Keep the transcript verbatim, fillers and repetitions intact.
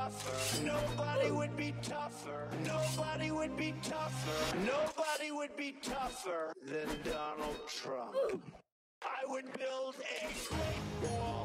tougher. Nobody would be tougher. Nobody would be tougher. Nobody would be tougher than Donald Trump. I would build a great wall.